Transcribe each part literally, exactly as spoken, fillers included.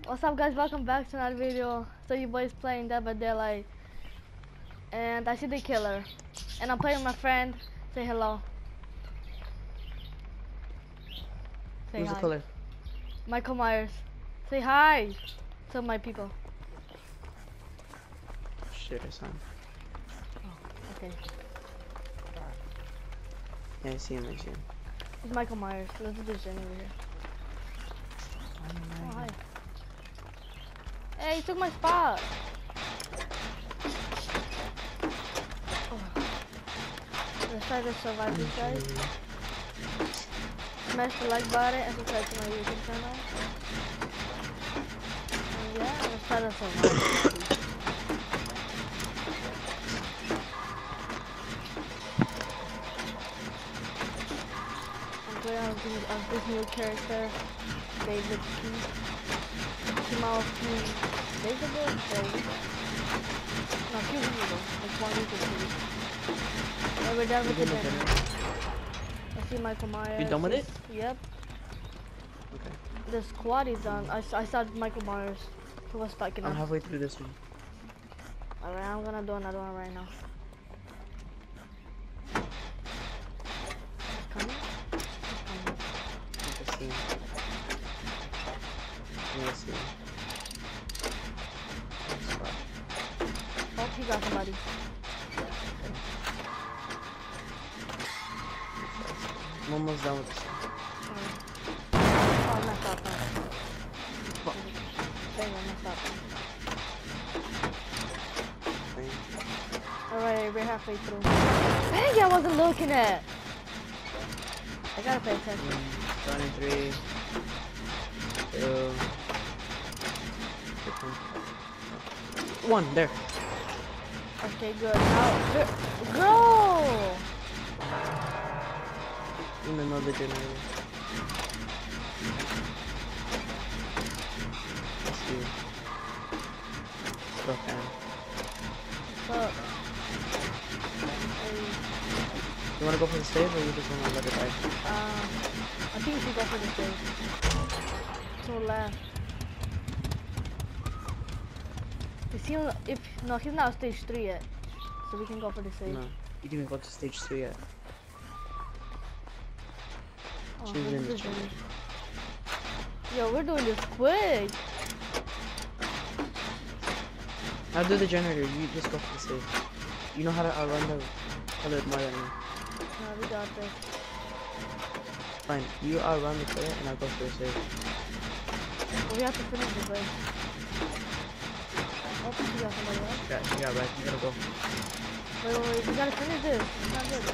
What's up, guys? Welcome back to another video. So you boys playing Dead by Daylight, and I see the killer, and I'm playing with my friend. Say hello. Say Who's hi. the killer? Michael Myers. Say hi to my people. Shit, I saw him. Oh, okay. Yeah, I see him, I see him. It's Michael Myers. Let's do this over here. Oh, hi. Hey, he took my spot. Oh. Let's try to survive this, guys. Smash the like button and subscribe to my YouTube channel. And yeah, let's try to survive. I'm playing on this, on this new character, David Keith. Jamal Keith. David or David? No, Q Hero. Like one week or two. And we're done with the demo. I see Michael Myers. You done with it? Yep. Okay. The squad is done. I, I saw Michael Myers. He was stuck in I'm us. halfway through this one. Alright, I'm gonna do another one right now. He's coming? He's coming. I see him. Yeah, I see him. Spot. Oh, he got somebody. I'm almost done with this one. Oh, I messed up. Fuck. Dang, I messed up. Fine. Alright, we're halfway through. Dang, I wasn't looking at. I gotta pay attention. Mm, Done in three, two, one. There. Okay, good. Now, go! In another generator. Let's see. Go fan. What's up? Hey, You wanna go for the save or you just wanna let it die? uh, I think we should go for the stage. So left. Is he on, if no, he's not on stage three yet, so we can go for the stage. No. You didn't even go to stage two yet. Oh, She's this in is the it. generator. Yo, we're doing this quick. I'll do the generator, you just go for the save. You know how to outrun the killer more than me. No, we got this. Fine, you outrun the killer and I'll go for the save. But we have to finish this way. Oh, we got somebody else. Yeah, yeah, right, you gotta go. Wait, wait, wait, we gotta finish this. It's not good.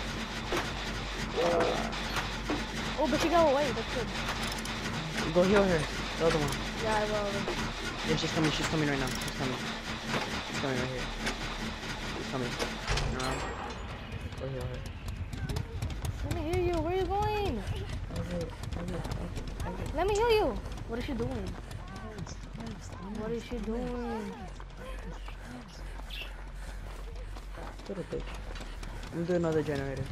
Oh, but she got away. That's good. Go heal her, the other one. Yeah, I will. Yeah, she's coming, she's coming right now. She's coming. She's coming right here. She's coming. No. Go heal her. Let me hear you. Where are you going? Okay, okay, okay, okay. Let me hear you. What is she doing? What is she doing? Little bitch. We'll do another generator.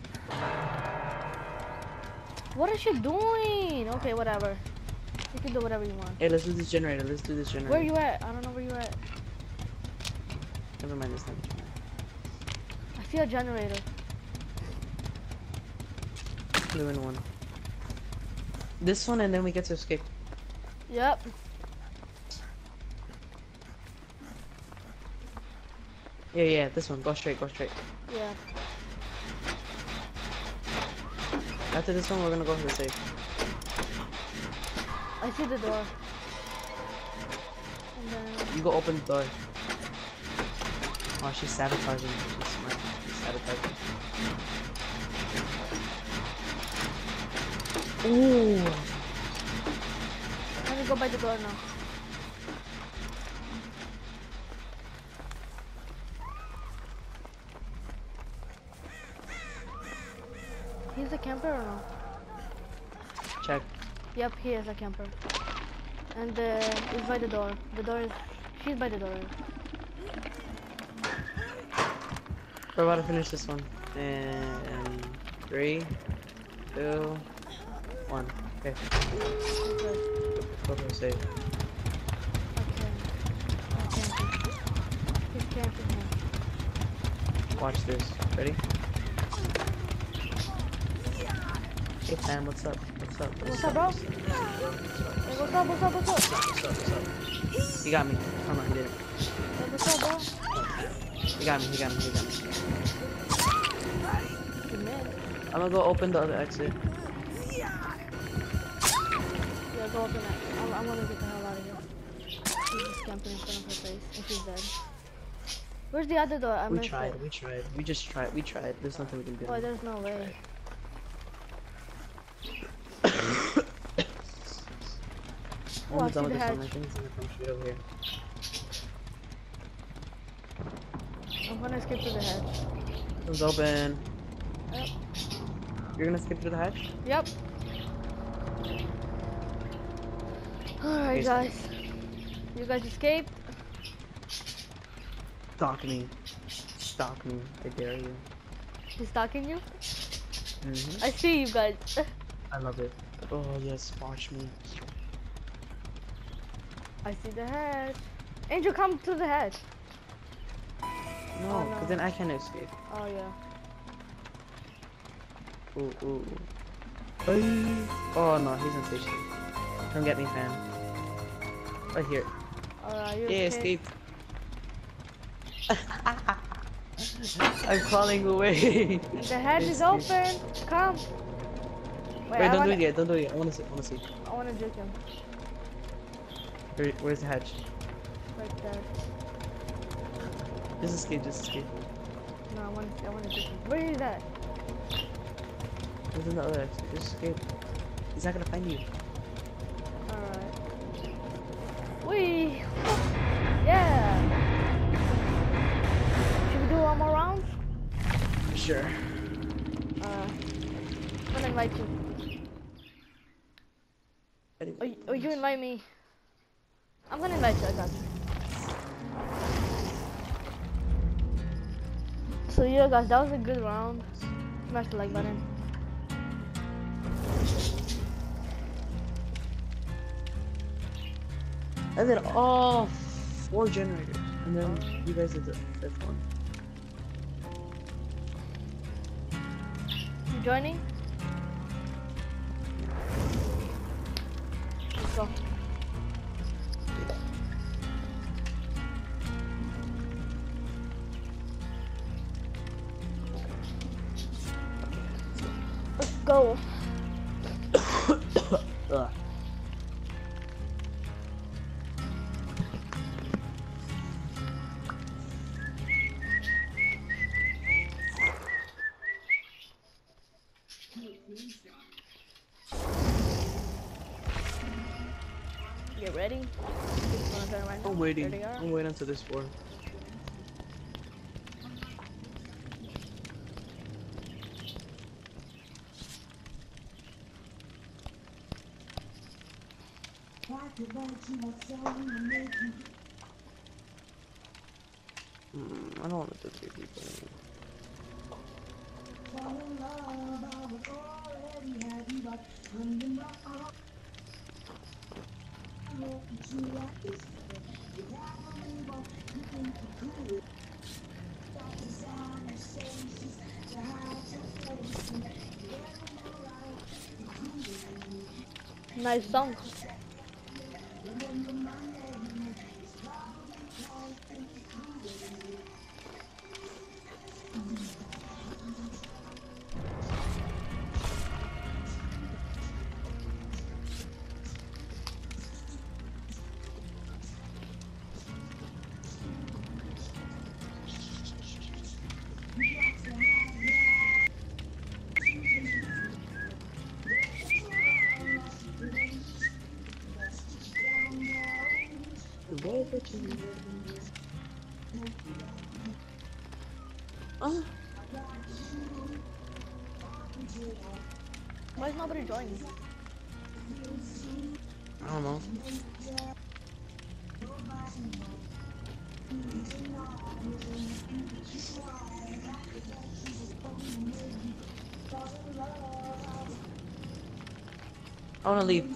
What is she doing? Okay, whatever. You can do whatever you want. Hey, let's do this generator. Let's do this generator. Where you at? I don't know where you at. Never mind this time. I see a generator. Blue in one. This one and then we get to escape. Yep. Yeah, yeah, this one. Go straight, go straight. Yeah. After this one, we're gonna go for the safe. I see the door. And then You go open the door. Oh, she's sabotaging. She's smart. She's sabotaging. Ooh. let me go by the door now. He's a camper or no? Check. Yep, he is a camper. And uh, he's by the door. The door is... She's by the door. We're about to finish this one. And three, two, one. Okay. Okay. Go for a save. Watch this. Ready? Hey fam, what's up? What's up? What's up, bro? What's up? Hey, what's up, what's up, what's up? What's up? What's up? What's up? He got me. Oh no, he didn't. Hey, what's up, bro? He got me. He got me. He got me. Good man. I'm gonna go open the other exit. Yeah, go open that. I'm, I'm gonna get the hell out of here. She's just camping in front of her face, and she's dead. Where's the other door? I We missed tried. it. We tried. We just tried. We tried. There's nothing we can do. Oh, there's no way. Oh, I I'm see done the with this one. I hatch. think it's gonna come straight over here. I'm gonna skip to the hatch. It's open. Yep. You're gonna skip through the hatch? Yep. Alright, Okay, guys. You guys escaped? Stalk me. Stalk me. I dare you. He's stalking you? Mm-hmm. I see you guys. I love it. Oh yes, watch me. I see the hatch. Angel, come to the hatch. No, Oh, because no. then I can't escape. Oh, yeah. Ooh, ooh, ooh. Ay. Oh no, he's in station. Come get me, fam. Right here. Alright, you Yeah, okay? escaped. I'm crawling away. The hatch is Escape. open. Come. Wait, Wait, I don't wanna, do it yet. Don't do it yet. I wanna see. I wanna see. I wanna juke him. Where, where's the hatch? Right there. Just escape. Just escape. No, I wanna, I wanna juke him. Where is that? Where's the other exit? Just escape. He's not gonna find you. Alright. Wee! Yeah! Should we do one more round? Sure. Uh, I'm gonna invite you. Or, you- or you invite me. I'm gonna invite you, I got you. So yeah guys, that was a good round. Smash the like button. I did all four generators, and then you guys did the fifth one. You joining? Let's go. Let's go. Ugh. Get ready. Wanna turn right now? I'm waiting. There they are. I'm waiting until this four. Mm, I don't want to do three people. Nice song. The way that you Oh, Why is nobody joining? I don't know. I wanna leave.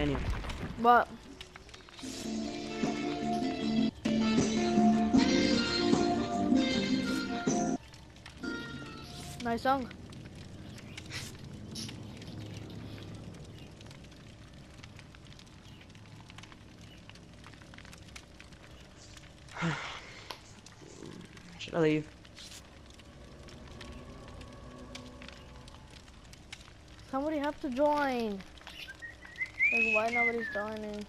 Daniel. What? Nice song. Should I leave? Somebody have to join. Like, why nobody's joining?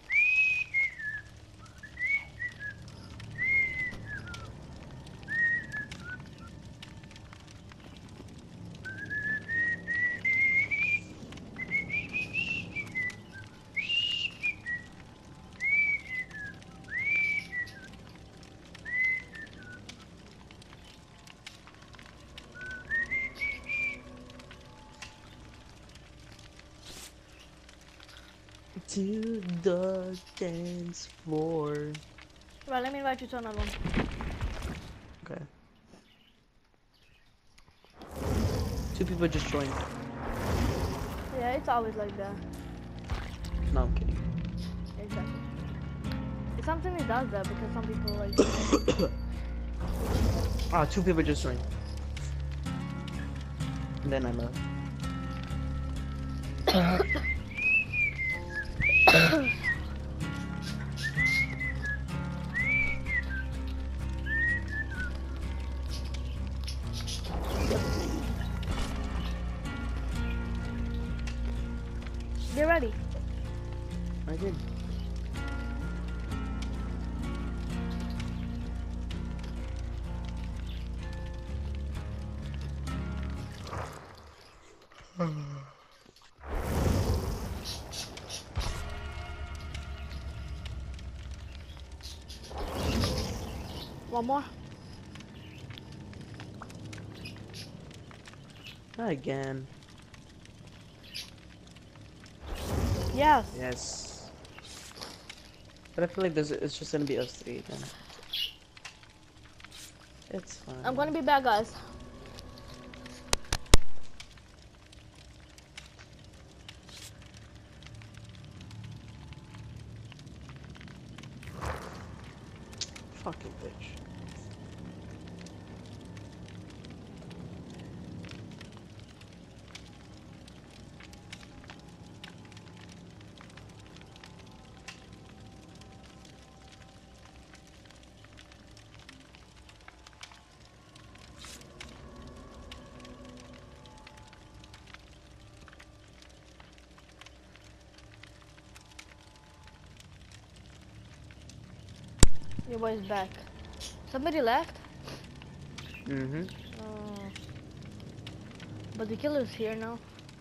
To the dance floor. Right, let me invite you to another one. Okay. Two people just joined. Yeah, it's always like that. No, I'm kidding. Exactly. It's something it does that because some people like. Ah, two people just joined. And then I left. Get ready. I did. One more. Not again. Yes. Yes. But I feel like there's, it's just gonna be us three then. It's fine. I'm gonna be back, guys. Fucking bitch. Your boy's back. Somebody left? Mm-hmm. Oh. But the killer's here now.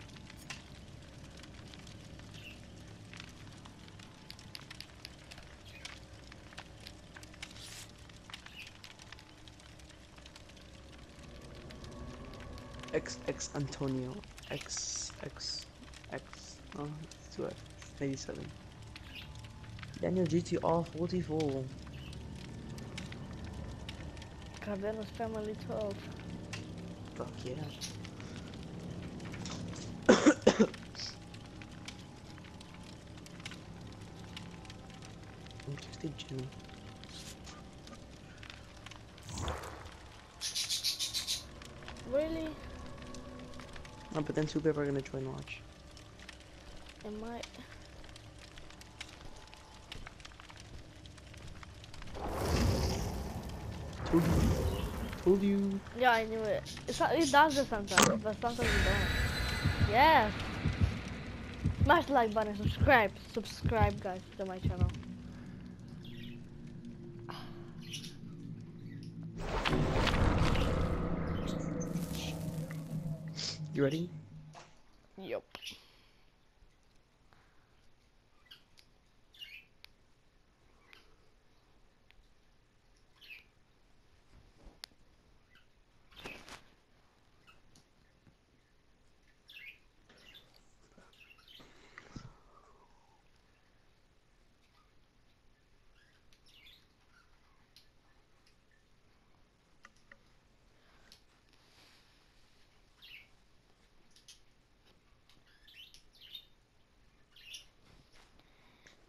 X X Antonio. X X X. Oh, it's two F. eighty-seven. Daniel G T R forty-four. Cardenas family twelve. Fuck yeah. Interesting channel. Really? Oh, but then two people are gonna join watch. It might. Told you. Told you. Yeah, I knew it. It's not, it does this sometimes, but sometimes it don't. Yes. Smash the like button, subscribe, subscribe, guys, to my channel. You ready? Yup.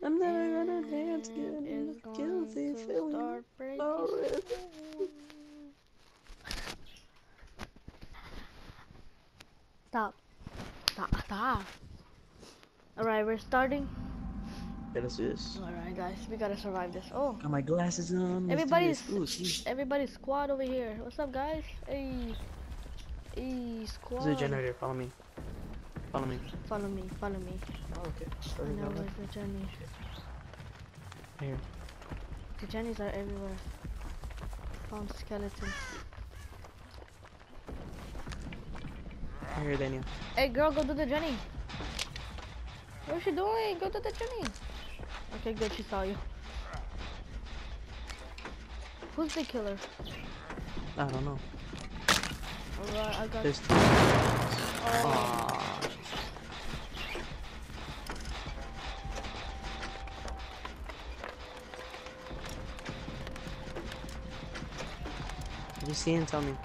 I'm never gonna dance And again. it's going Guilty to feeling. start breaking Already. soon. Stop. Stop. Stop. Alright, we're starting. Okay, let's do this. Alright, guys, we gotta survive this. Oh, Got my glasses on. Let's everybody's do this. Ooh, see. everybody's squad over here. What's up, guys? Hey, hey, There's a squad. generator. Follow me. Follow me. Follow me. Follow me. Oh, okay. I Sorry, know go where's the Jenny. Here. The Jennies are everywhere. Found skeletons. Here, Daniel. Hey, girl, go to the Jenny. What's she doing? Go to the Jenny. Okay, good. She saw you. Who's the killer? I don't know. Alright, I got. There's two. Oh. Aww. If you see him, tell me.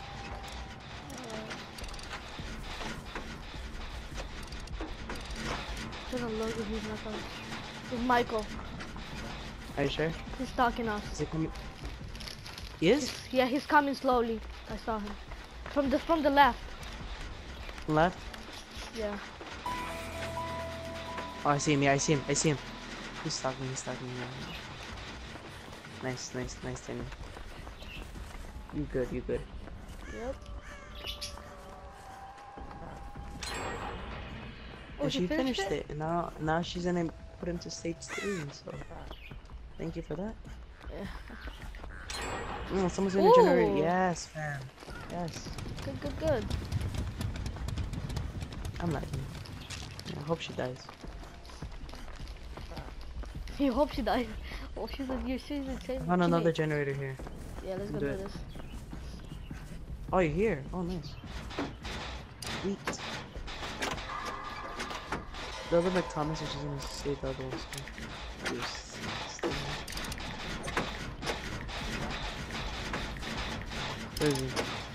Doesn't look if he's not coming. It's Michael. Are you sure? He's stalking us. Is it coming? He is? He's, yeah, he's coming slowly. I saw him. From the from the left. Left? Yeah. Oh, I see him. Yeah, I see him. I see him. He's stalking me. He's stalking me. Nice, nice, nice, Daniel. You good, you good. Yep. Oh, And she she finished finished it? it, and now now she's gonna put him to stage three. So, thank you for that. Yeah. Mm, someone's gonna generate. Ooh. Yes, fam. Yes. Good, good, good. I'm lagging. I hope she dies. You hope she dies. Oh, she's a you. She's a same. I found another teammate. generator here. Yeah, let's go do do it. this. Oh, you're here. Oh, nice. Sweet. The other McThomas is just gonna save the other ones. too. Just stay here. Where is he?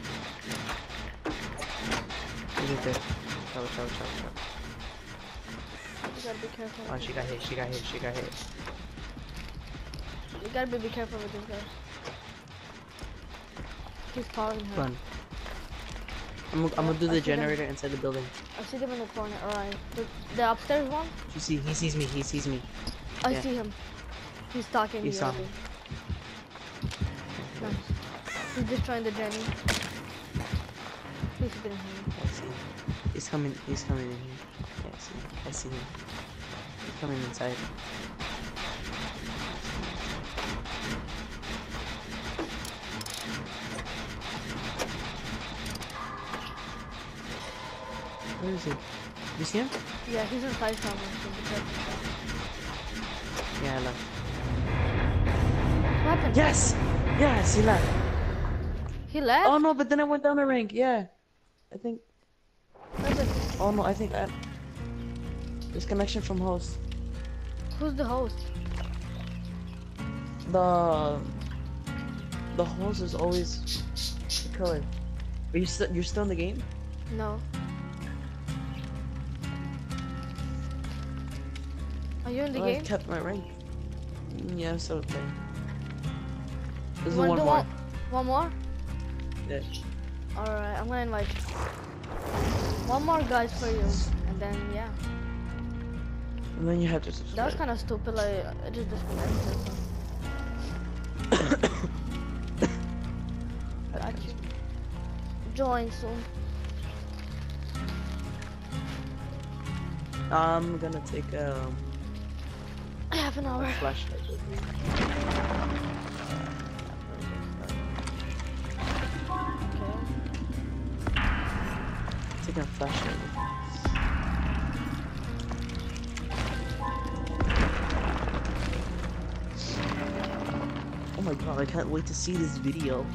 He's right there. Chow, chow, chow, chow. You gotta be careful. Oh, with she this got guy. hit. She got hit. She got hit. You gotta be, be careful with this guy. He's following her. Run. I'm, I'm gonna do I the see them. generator inside the building. I see them in the corner. Alright. The, the upstairs one? You see, he sees me. He sees me. I Yeah. see him. He's stalking He me. saw already. me. Nice. He's destroying the Jenny. He's getting him. I see him. He's coming. He's coming in here. Yeah, I see him. I see him. He's coming inside. Where is he? You see him? Yeah, he's inside somewhere. So be careful. Yeah, I left. What happened? Yes! Yes, he left. He left? Oh no, but then I went down the rank. Yeah. I think. Where's it? Oh no, I think I. Disconnection from host. Who's the host? The. The host is always the killer. Are you still? You're still in the game? No. Are you in the Well, I game? kept my rank. Mm, Yeah, I'm still playing. There's You one wanna do more. One, one more? Yeah. Alright, I'm gonna invite you. One more guys for you. And then, yeah. And then you have to That was subscribe. kind of stupid. Like, I just disconnected. Got you. Join soon. I'm gonna take um, Half an a hour. flashlight with me. Okay. Taking a flashlight with me. Oh my god, I can't wait to see this video.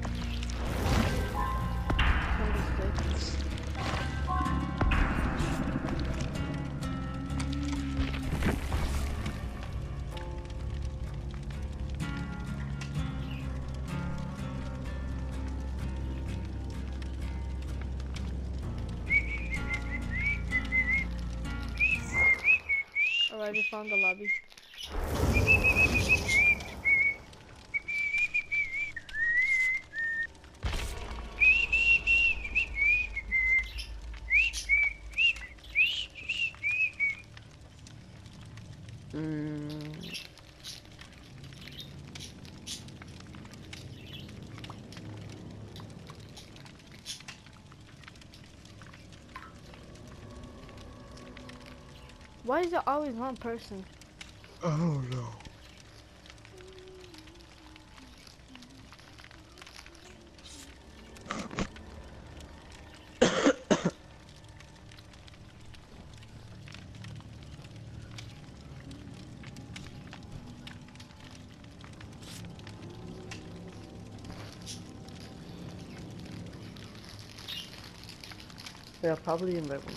Understood. Alright, we found the lobby. Mm. Why is there always one person? I don't know. Yeah, probably in that one.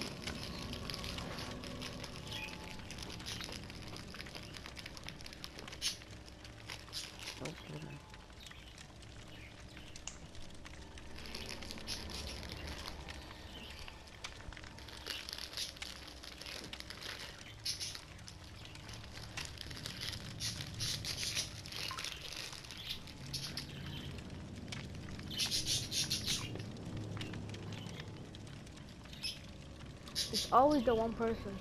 Okay. It's always the one person.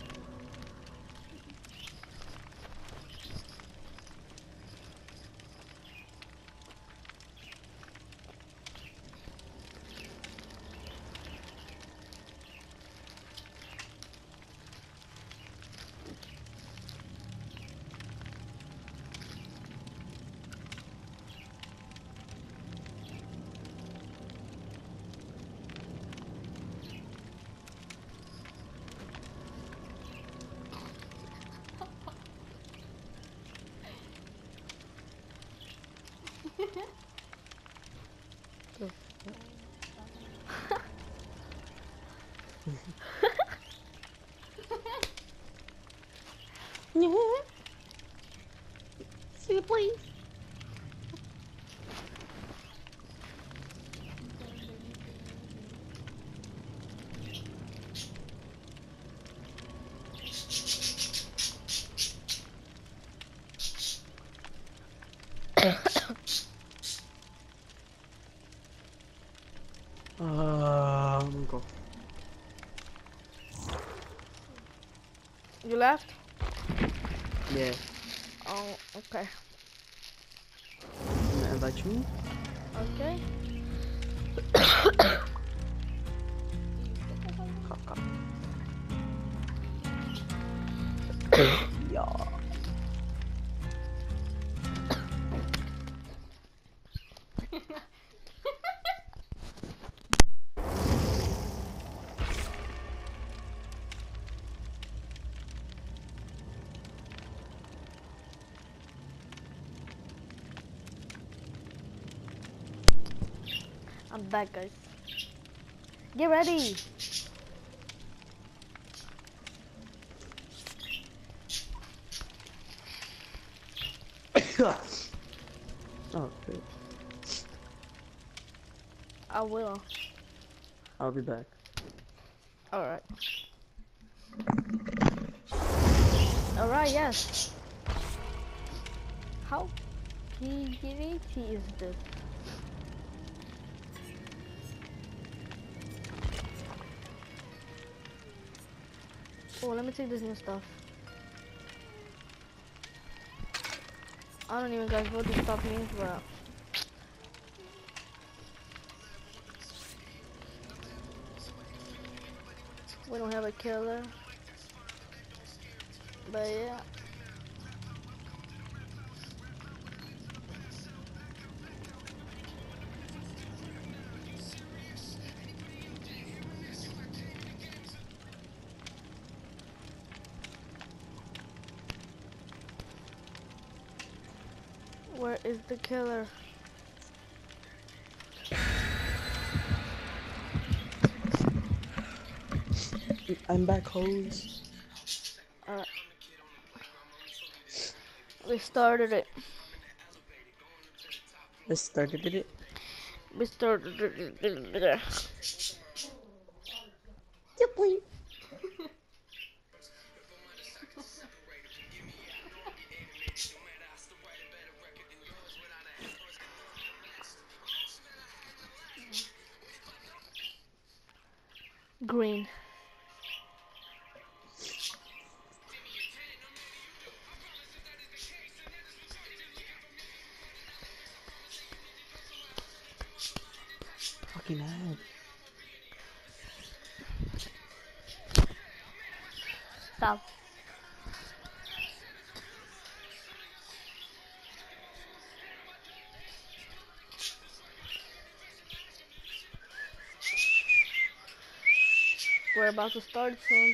See you, please. Um, go. You left? Yeah. Oh, okay. I'm gonna invite you. Okay. Yeah. I'm back, guys. Get ready. Oh, great. I will. I'll be back. Alright. Alright, yes. How easy is this? Oh, let me take this new stuff. I don't even guys what this stuff means, but we don't have a killer. But yeah. Where is the killer? I'm back, hoes. Alright. We started it. I started it. We started it. Yeah, please. Green. Fucking hell. Stop. We're about to start soon.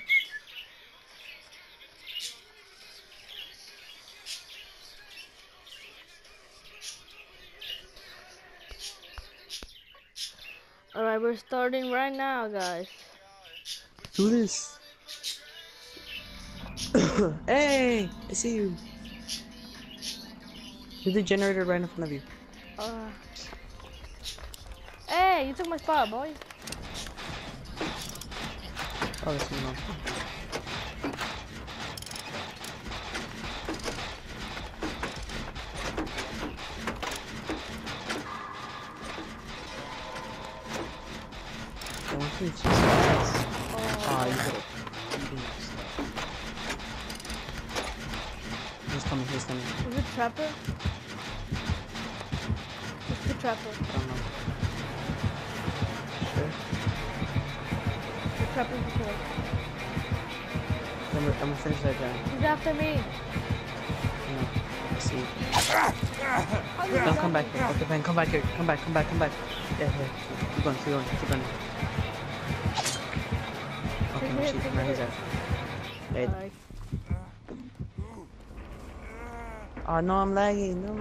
Alright, we're starting right now, guys. Do this. Hey, I see you. There's the generator right in front of you. Uh, hey, you took my spot, boy. Oh, that's me. I want to just Oh, Ah, you got it. He's coming, he's coming. is it Trapper? It's the Trapper. I don't know. Sure. The Trapper's the killer. I'm gonna, I'm gonna finish that guy. He's after me. No. I see. How did he Don't got come back me? here. Okay, Ben, come back here. Come back, come back, come back. Yeah, yeah. Keep going, keep going, keep going. Okay, no, Take she's it, where take he's it. at. Dead. Alright. Oh no, I'm lagging. No.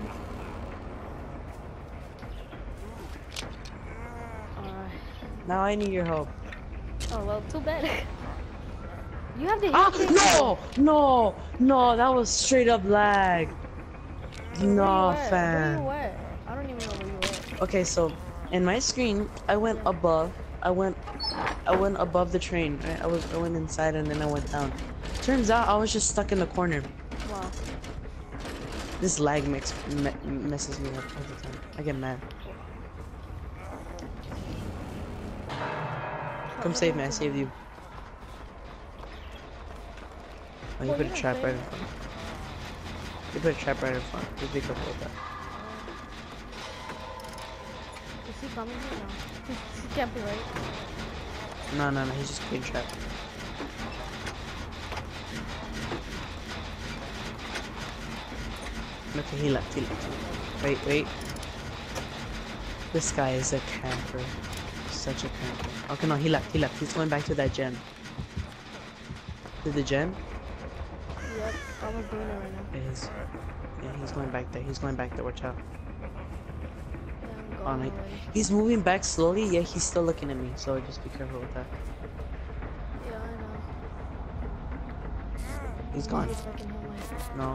Alright. Now I need your help. Oh, well, too bad. You have the Ah, hit kick. no, no, no, that was straight up lag. Where you No, at? Where fam. you at? I don't even know where you at. Okay, so in my screen, I went Yeah. above. I went, I went above the train. Right? I was, I went inside and then I went down. Turns out I was just stuck in the corner. Wow. This lag mix me messes me up all the time. I get mad. Come save me. I saved you. Oh, you Well, put you're a not trap safe. right in front. You put a trap right in front. Just be careful with that. Is he coming here? No. He's, he's camping, right? No, no, no. He's just being trapped. Okay, he left. He left. Wait, wait. This guy is a camper. Such a camper. Okay, no, he left. He left. He's going back to that gen. To the gen? Yep. I was doing it right now. Yeah, he's, yeah, he's going back there. He's going back there. Watch out. Yeah, I'm Oh, going no. already. He's moving back slowly. Yeah, he's still looking at me. So just be careful with that. Yeah, I know. He's Let me gone. see if I can heal my- No.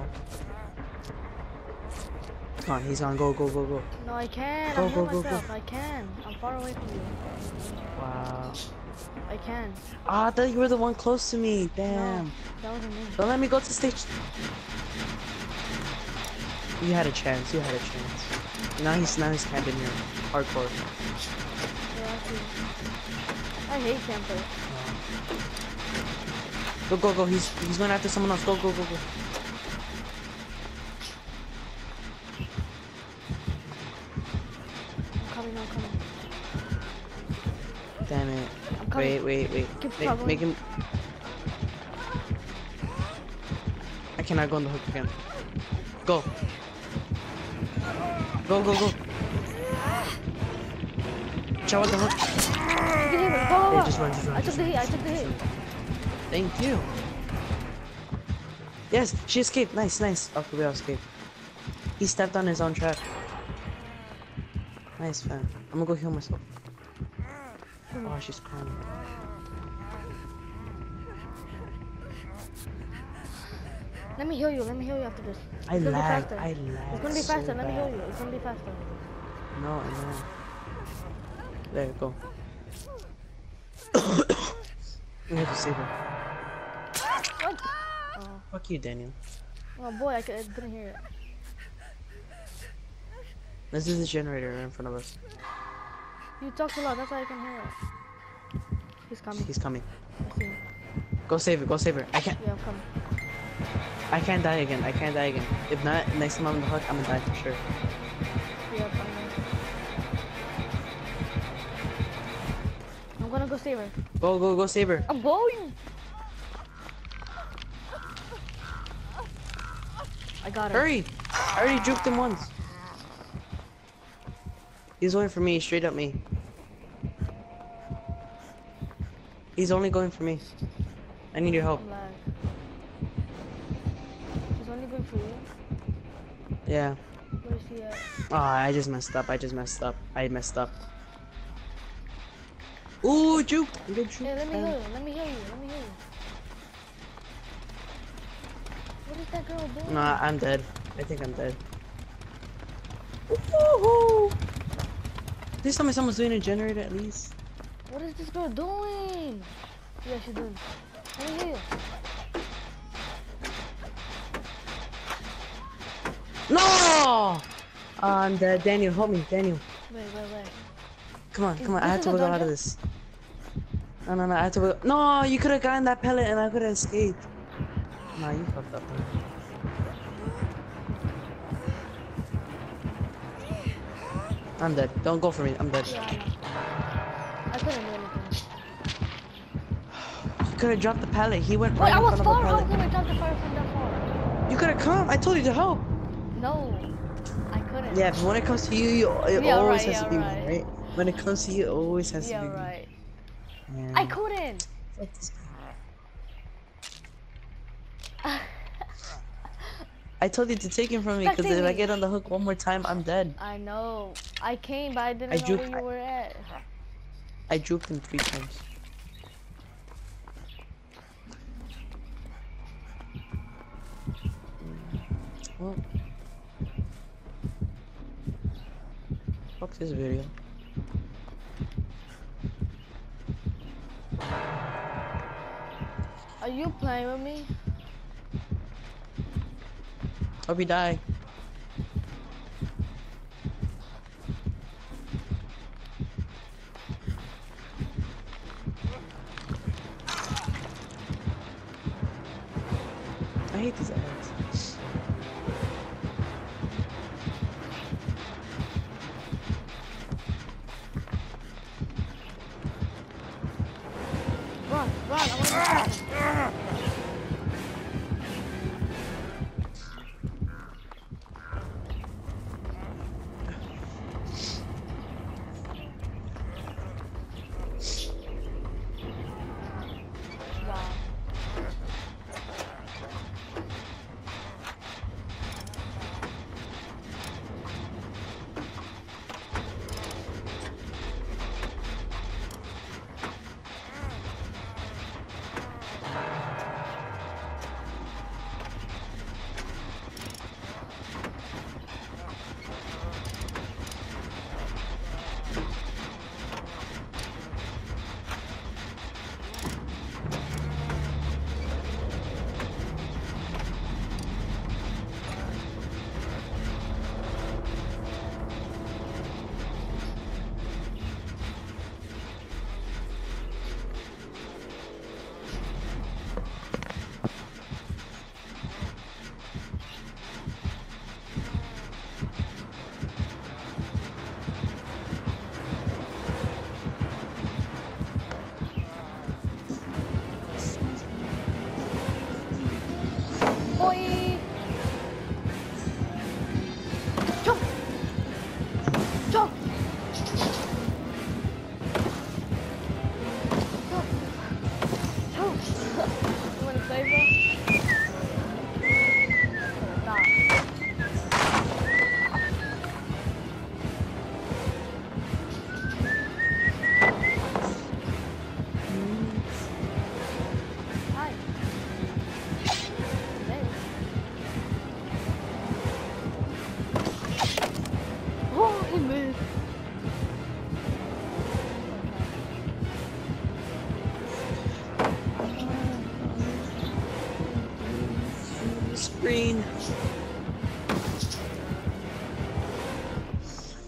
Come on, he's gone. Go, go, go, go. No, I can. Go, I'm go, healing go, go. myself. I can. I'm far away from you. Wow. I can. Ah, I thought you were the one close to me. Damn. No, that wasn't me. Don't let me go to stage. You had a chance. You had a chance. Now he's now he's camping here. Hardcore. Yeah, I see. I hate campers. Go, go, go. He's he's going after someone else. Go, go, go, go. I'm coming. I'm coming. Damn it. I'm coming. Wait, wait, wait. Keep Make, struggling. make him. I cannot go on the hook again. Go. Go, go, go. Chow at the hook. You can hear me. Go, go, Hey, go. just run, just run. I took just the run, hit. I just took the run, hit. just run. Thank you. Yes, she escaped. Nice, nice. Okay, we all escaped. He stepped on his own trap. Nice, fam. I'm gonna go heal myself. Oh, she's crying. Let me heal you. Let me heal you after this. I It's gonna be lag. faster. I lag. It's gonna be so faster. Let me heal bad. you. It's gonna be faster. No, I know. There you go. We have to save her. What? Oh. Fuck you, Daniel. Oh boy, I, could, I didn't hear it. This is the generator right in front of us. You talk too loud. That's why I can hear it. He's coming. He's coming. I see him. Go save her. Go save her. I can't. Yeah, I'm coming. I can't die again. I can't die again. If not, next time I'm on the hook, I'm gonna die for sure. Yeah, I'm coming. I'm gonna go save her. Go, go, go save her. I'm going. I got her. Hurry! I already juked him once. He's going for me, straight up me. He's only going for me. I need your help. I'm live. He's only good for you. Yeah. Where is he at? Oh, I just messed up. I just messed up. I messed up. Ooh, juke! Good juke. Hey, let me hear you. Let me hear you. Let me hear you. What is that girl doing? Nah, I'm dead. I think I'm dead. Woohoo! Please tell me someone's doing a generator at least. What is this girl doing? Yeah, she's doing. Let me hear you. No! Oh, I'm dead. Daniel, help me. Daniel. Wait, wait, wait. Come on, Is come on. I this have in to the wiggle out of dungeon? this. No, no, no. I have to wiggle. No, you could have gotten that pellet and I could have escaped. Nah, you fucked up, man. I'm dead. Don't go for me. I'm dead. Yeah, I know. I couldn't do anything. You could have dropped the pallet. He went Wait, right I in was front of far. the How pallet. can I drop the fire from that far? You could have come. I told you to help. No, I couldn't. Yeah, but when it comes to you, you it Yeah, always right, has yeah, to be right. me, right? When it comes to you, it always has Yeah, to be right. me. Yeah. I couldn't. Fuck this guy. I told you to take him from me because Spectate if I me. get on the hook one more time, I'm dead. I know. I came, but I didn't I know juke- where you were at. I juked him three times. Well, fuck this video. Are you playing with me? Hope you die. I hate these ads. Run, run. I want to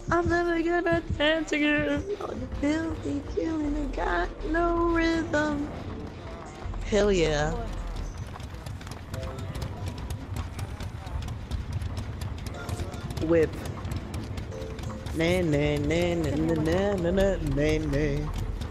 I'm never gonna dance again. Oh, the filthy feeling that got no rhythm. Hell yeah. Boy. Whip. Nah, nah, nah, nah, nah, nah, nah, nah, nah, nah.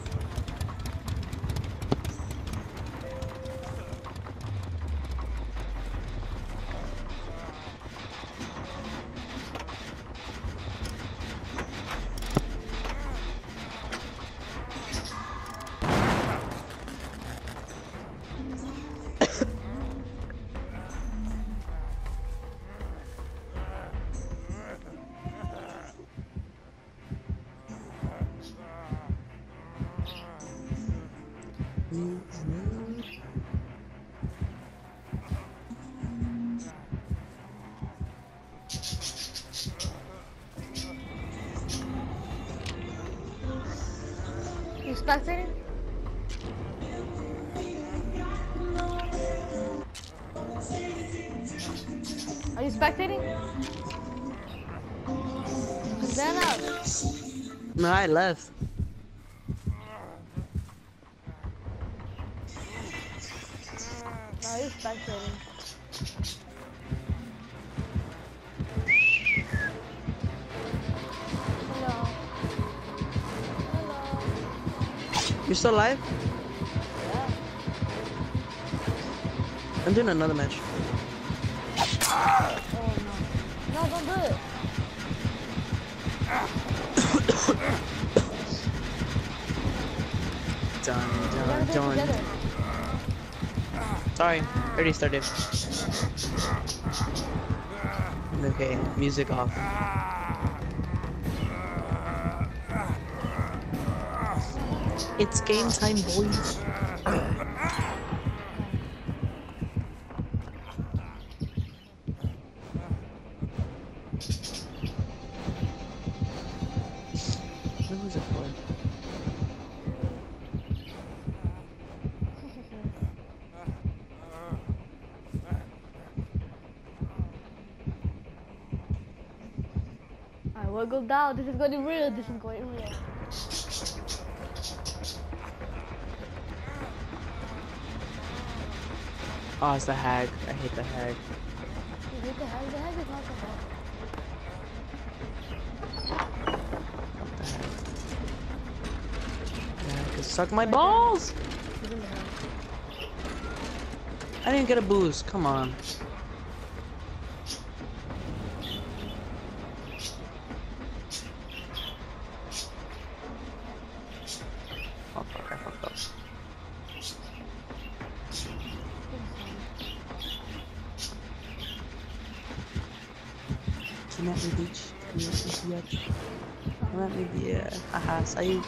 You spectating? Are you spectating? Stand up. No, I left. No, you're spectating. Hello. Hello. You're still alive? Yeah. I'm doing another match. Oh no. No, don't do it. Dun, We gotta dun, do it dun. together. Sorry, already started. Okay, music off. It's game time, boys. What was it for? Alright, we'll go down. This is going real. This is going real. Oh, it's the hag. I hate the hag. You hate the hag? The hag is not so bad. The hag. The hag can suck my balls! He's in the hag. I didn't get a boost. Come on. Oh, fuck, I fucked up. Come at me, bitch. Come at me, bitch. Come at me, yeah. Haha, sayuk.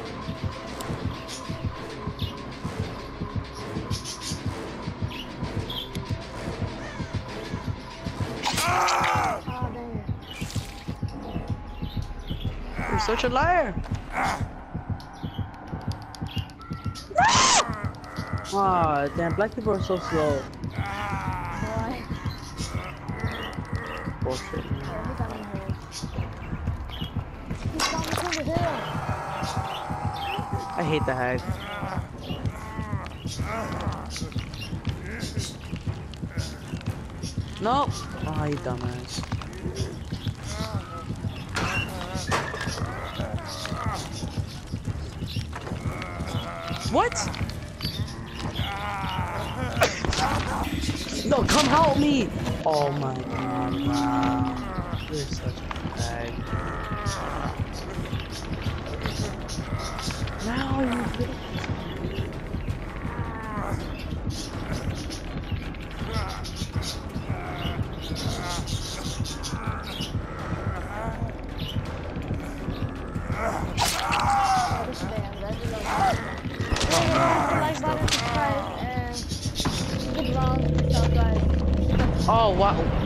Ah, dang it. You're such a liar. Aw, damn, black people are so slow. Why? Bullshit. Oh, he got me hurt. He's got me to the hill. I hate the hag. Nope. Oh, you dumbass. What? No, come help me! Oh my god, wow. You're such a bag. Now you bitch. Understand. That's a little like button, subscribe, and good round. Peace out, guys. Oh wow.